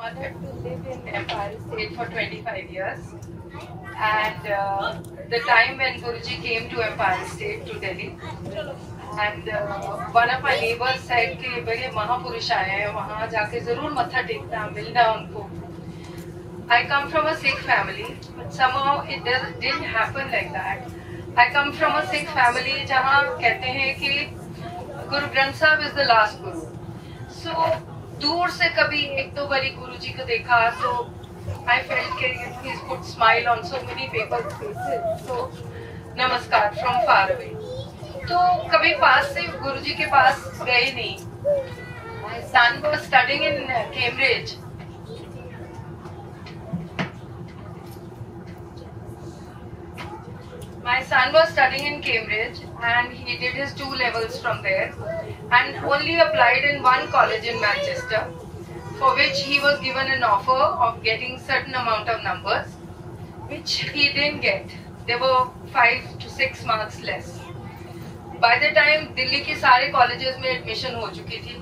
honored to live in Empire State for 25 years. And the time when Guruji came to Empire State to Delhi, and one of my neighbors said कि बड़े महापुरुष आए हैं, वहाँ जाके जरूर मत्था टेकना, मिलना उनको. I come from a Sikh family, but somehow it didn't happen like that. I come from a Sikh family जहाँ कहते हैं कि Guru Granth Sahib is the last Guru. So दूर से कभी एक दो बारी गुरुजी को देखा तो I felt that he's put smile on so many people's faces. So नमस्कार from far away. तो कभी पास से गुरुजी के पास गए नहीं. My son was studying in Cambridge. My son was studying in Cambridge and he did his 2 levels from there and only applied in one college in Manchester, for which he was given an offer of getting certain amount of numbers, which he didn't get. There were 5 to 6 marks less. By the time Delhi के सारे colleges में admission हो चुकी थी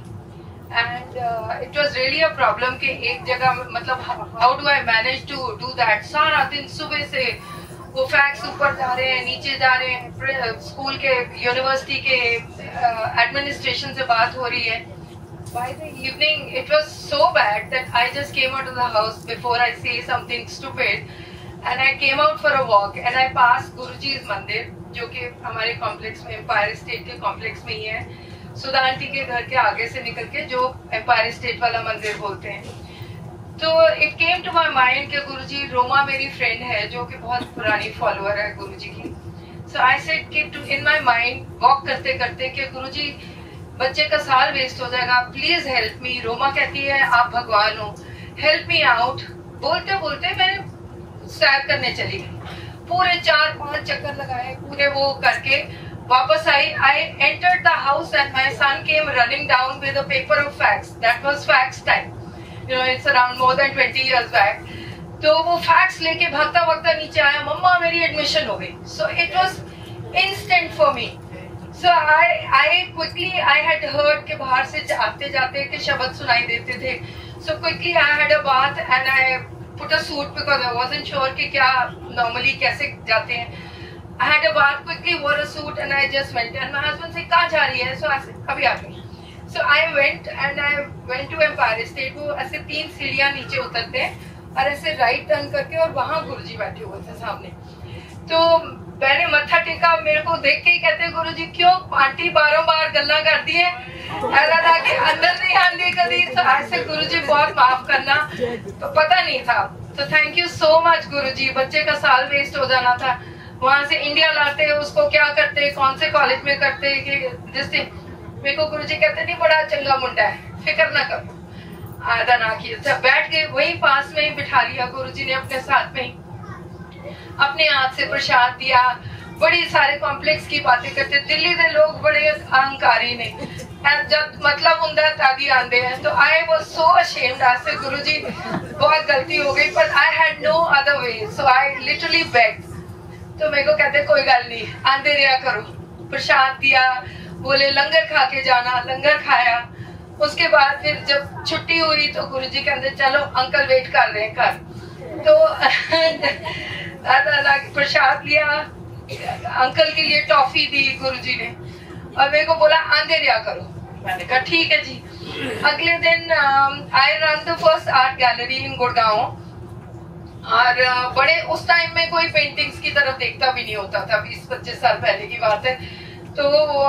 and it was really a problem कि एक जगह मतलब how do I manage to do that? सारा दिन सुबह से वो फैक्स ऊपर जा रहे हैं, नीचे जा रहे हैं, स्कूल के यूनिवर्सिटी के एडमिनिस्ट्रेशन से बात हो रही है. By the evening it was so bad that I just came out of the house before I say something stupid and I came out for a walk and I passed Guruji's मंदिर जो कि हमारे complex में empire state के complex में ही है. सुधा aunty के घर के आगे से निकल के जो एम्पायर स्टेट वाला मंदिर बोलते हैं. तो it came to my mind कि गुरुजी, रोमा मेरी फ्रेंड है जो कि बहुत पुरानी फॉलोअर है गुरुजी की. सो आई सेड कि इन माई माइंड वॉक करते करते कि गुरुजी बच्चे का साल वेस्ट हो जाएगा, प्लीज हेल्प मी. रोमा कहती है आप भगवान हो, हेल्प मी आउट. बोलते बोलते मैं सैर करने चली गई. पूरे 4-5 चक्कर लगाए, पूरे वो करके वापस आई. I entered the house and my son came running down with a paper of facts. That was facts time. You know, it's around more than 20 years back. तो वो फैक्स लेके भागता भागता नीचे आया, मम्मा मेरी एडमिशन हो गई. So it was instant for me. So I quickly I had heard कि बाहर से आते जाते के शब्द सुनाई देते थे. So quickly I had a bath and I put a suit because I wasn't sure कि क्या normally कैसे जाते हैं. I had a bath, quickly wore a suit and I just went. And my husband said कहाँ जा रही है? So I said अभी आ गई. So I went to Empire State. वो ऐसे 3 सीढ़ियाँ नीचे उतरते हैं और ऐसे राइट टर्न करके और वहाँ गुरुजी बैठे हुए थे सामने. तो मैंने मत्था टेका. मेरे को देख के ही कहते गुरुजी क्यों आंटी बार गल्ला करती है, ऐसा था कि अंदर नहीं आंदी कभी. तो ऐसे गुरुजी बहुत माफ करना, तो पता नहीं था. तो thank you so much Guruji. बच्चे का साल वेस्ट हो जाना था, वहाँ से इंडिया लाते, उसको क्या करते, कौन से कॉलेज में करते कि जिससे मेरे को गुरुजी कहते नहीं बड़ा चंगा मुंडा है, फिक्र ना करो, आधा ना किया. जब बैठ गए वहीं पास में ही बिठा लिया गुरुजी ने अपने साथ में ही. अपने हाथ से प्रसाद दिया. बड़ी सारे कॉम्प्लेक्स की बातें करते. दिल्ली के लोग बड़े अहंकारी ने, जब मतलब हुंदा तादी आंदे हैं. तो आई वाज सो अशेम्ड. आज से गुरुजी बहुत गलती हो गई, पर I had no other way. So I literally begged. तो मेरे को कहते कोई गल नहीं, आंदे रिया करो. प्रसाद दिया, बोले लंगर खा के जाना. लंगर खाया. उसके बाद फिर जब छुट्टी हुई तो गुरुजी कहते चलो अंकल वेट कर रहे हैं घर. तो प्रसाद लिया, अंकल के लिए टॉफी दी गुरुजी ने और मेरे को बोला आंदे रिया करो. मैंने कहा ठीक है जी. अगले दिन I ran the first art gallery in Gurgaon. और बड़े उस टाइम में कोई पेंटिंग्स की तरफ देखता भी नहीं होता था, 20-25 साल पहले की बात है. तो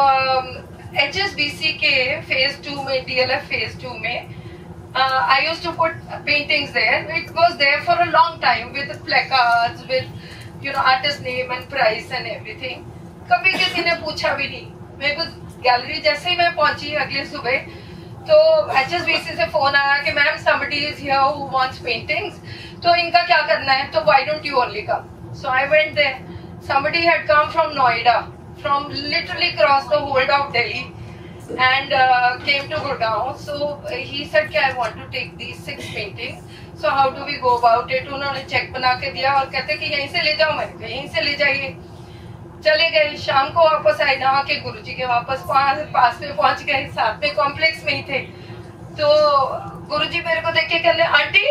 HSBC के फेज 2 में, DLF फेज 2 में I used to put paintings there. It was there for a long time with placards, with artist name and price and everything. कभी किसी ने पूछा भी नहीं. मेरे को गैलरी जैसे ही मैं पहुंची अगले सुबह तो HSBC से फोन आया कि ma'am somebody is here who wants paintings. तो इनका क्या करना है, तो why don't you only come? So I went there. Somebody had come from Noida, from literally across the whole of Delhi and came to Gurgaon. So he said कि I want to take these 6 paintings. So how do we go about it? उन्होंने cheque बना के दिया और कहते कि यहीं से ले जाओ. मैंने कहा यहीं से ले जाइए. चले गए. शाम को वापस आए, नहा के गुरुजी के वापस पास में पहुंच गए. साथ में कॉम्प्लेक्स में ही थे. तो गुरुजी मेरे को देख के कहते आंटी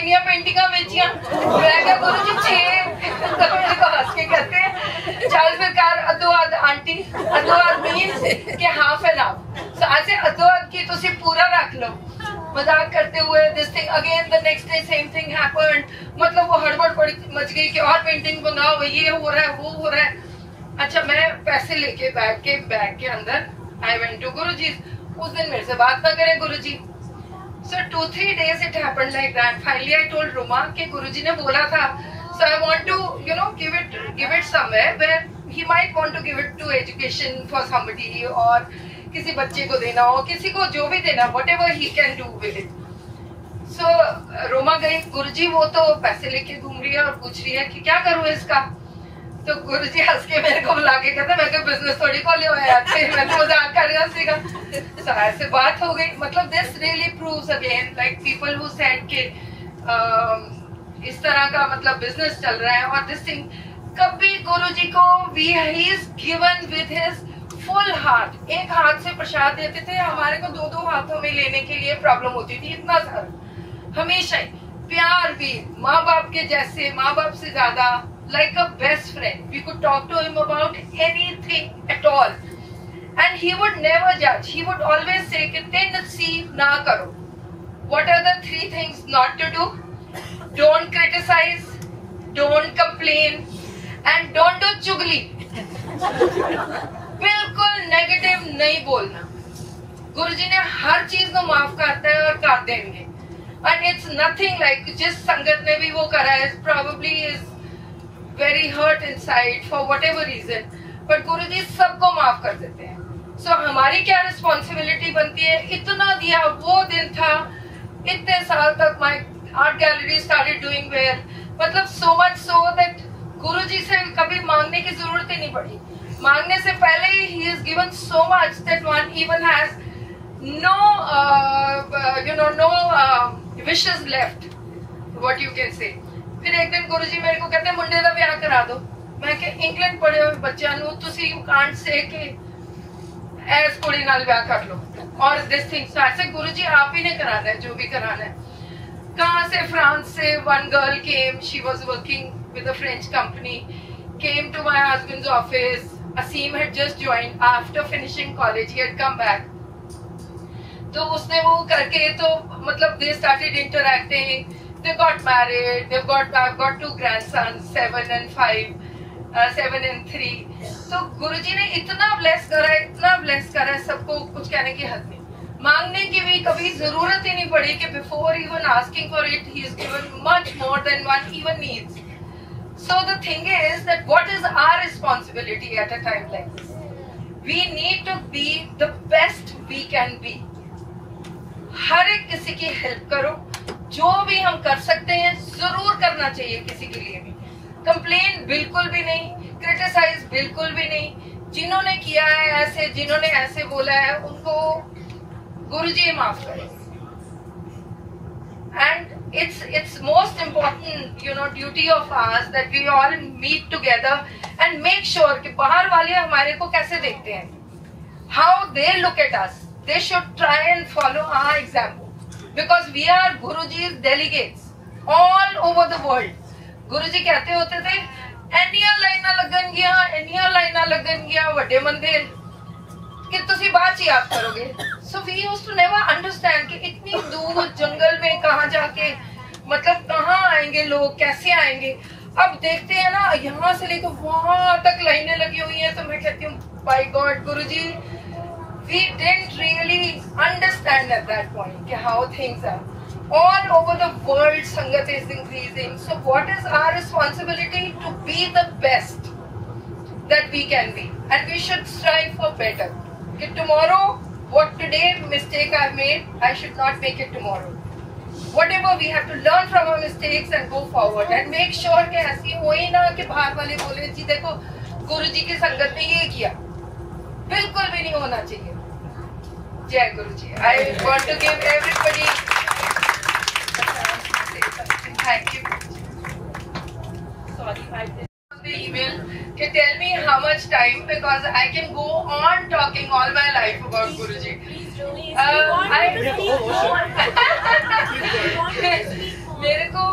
किनिया पेंटिंगा बेचिया? मैं क्या गुरु जी 6 तो मेरे को हंस के कहते हैं चल फिर कर अदोअद आंटी अदोअद मीन के हाफ एन हाफ सो ऐसे अदोअद की तुसी पूरा रख लो मजाक करते हुए this thing again the next day same thing happened मतलब वो हड़बड़ पड़ी मच गई कि और पेंटिंग मंगाओ ये हो रहा है वो हो रहा है। अच्छा मैं पैसे लेके बैग के अंदर आई वेंट टू गुरुजी। उस दिन मेरे से बात ना करें गुरुजी। So 2-3 days it happened like that. Finally I told Roma कि गुरुजी ने बोला था so I want to give it somewhere where he might want to give it to education for somebody और किसी बच्चे को देना हो किसी को जो भी देना whatever he can do with it. So Roma गई गुरुजी वो तो पैसे लेके घूम रही है और पूछ रही है कि क्या करूँ इसका। तो गुरुजी हंस के मेरे को बुला के कहते मैं बिजनेस थोड़ी खोले हुए अच्छे मैं तो मजाक कर रहा सीखा ऐसे बात हो गई। मतलब this really proves again like people who said के इस तरह का मतलब बिजनेस चल रहा है और दिस थिंग कभी गुरुजी को he is given with his full heart. एक हाथ से प्रसाद देते थे हमारे को 2-2 हाथों में लेने के लिए प्रॉब्लम होती थी इतना सारा हमेशा ही प्यार भी माँ बाप के जैसे माँ बाप से ज्यादा like a best friend. We could talk to him about anything at all and he would never judge. He would always say कि नसीब ना करो। What are the 3 things not to do? Don't criticize, don't complain and don't do चुगली। बिल्कुल negative नहीं बोलना। गुरुजी ने हर चीज को माफ करता है और कर देंगे and it's nothing like जिस संगत ने भी वो करा है probably is very hurt inside for whatever reason but गुरुजी सबको माफ कर देते हैं। So हमारी क्या रिस्पॉन्सिबिलिटी बनती है इतना दिया वो दिन था इतने साल तक my art gallery started doing well मतलब so much so that गुरुजी से कभी मांगने की जरूरत ही नहीं पड़ी। मांगने से पहले ही he is given so much that one even has no wishes left what you can say। फिर एक दिन गुरुजी मेरे को कहते मुंडे का ब्याह करा दो। मैं कि इंग्लैंड पढ़े हुए बच्चों नू तुसी कांट से कि ऐस कुड़ी नाल ब्याह कर लो और दिस थिंग सो ऐसे गुरुजी आप ही ने कराना है जो भी कराना है। कहाँ से फ्रांस से one girl came she was working with a French company came to my husband's office. Aseem had just joined after finishing college he had come back तो उसने वो करके तो मतलब they started interacting they got married I've got 2 grandsons 7 and 3। तो गुरुजी ने इतना bless करा है सबको कुछ कहने की हद नहीं। मांगने की भी कभी जरूरत ही नहीं पड़ी कि before even asking for it he is given much more than one even needs. So the thing is that what is our responsibility at a time like this? We need to be the best we can be. हर एक किसी की help करो जो भी हम कर सकते हैं जरूर करना चाहिए किसी के लिए भी। कंप्लेन बिल्कुल भी नहीं क्रिटिसाइज बिल्कुल भी नहीं। जिन्होंने किया है ऐसे जिन्होंने ऐसे बोला है उनको गुरुजी माफ करे। And it's most important duty of ours that we all meet together and make sure कि बाहर वाले हमारे को कैसे देखते हैं how they look at us they should try and follow our example because we are Guruji's delegates all over the world। गुरुजी कहते होते थे एनिया लाइना लगन गया वड्डे मंदिर कि तुसी बाद च याद करोगे। So we used to never understand कि इतनी दूर जंगल में कहाँ जाके मतलब कहाँ आएंगे लोग कैसे आएंगे। अब देखते हैं ना यहाँ से लेकर वहां तक लाइनें लगी हुई हैं तो मैं कहती हूँ by god Guruji we didn't really understand at that point how things are all over the world sangat is increasing so what is our responsibility to be the best that we can be and we should strive for better कि tomorrow what today mistake I've made I should not make it tomorrow whatever we have to learn from our mistakes and go forward and make sure कि ऐसी हो ही ना कि बाहर वाले बोले जी देखो गुरुजी की संगत ने ये किया। बिल्कुल भी नहीं होना चाहिए। जय गुरुजी। I want to give everybody thank you. Sorry, I didn't the email. Okay, tell me how much time because I can go on talking all my life about Guruji. Please, Julie, मेरे को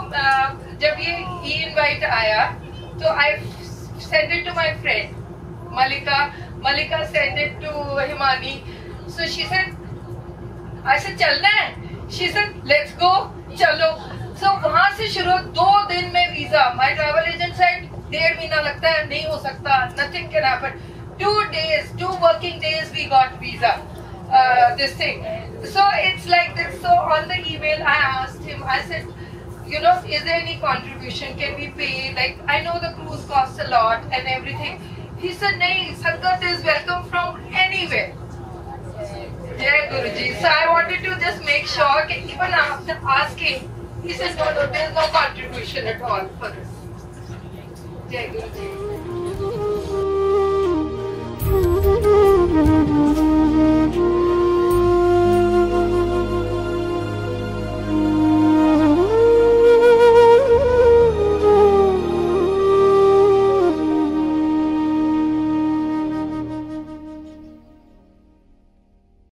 e-invite आया, so I sent it to my friend Malika. Malika sent it to Himani. So she said, I said चलना है. She said let's go. चलो. So वहाँ से शुरू 2 दिन में visa. My travel agent said 1.5 महीना लगता है, नहीं हो सकता. Nothing can happen. 2 days, 2 working days we got visa. This thing. So it's like this. So on the email I asked him. I said, you know, is there any contribution? Can we pay? Like, I know the cruise costs a lot and everything. He said, nahi, Sangat is welcome from anywhere. Jai Guruji. So I wanted to just make sure, even after asking, he said, no, there is no contribution at all for us. Jai Guruji.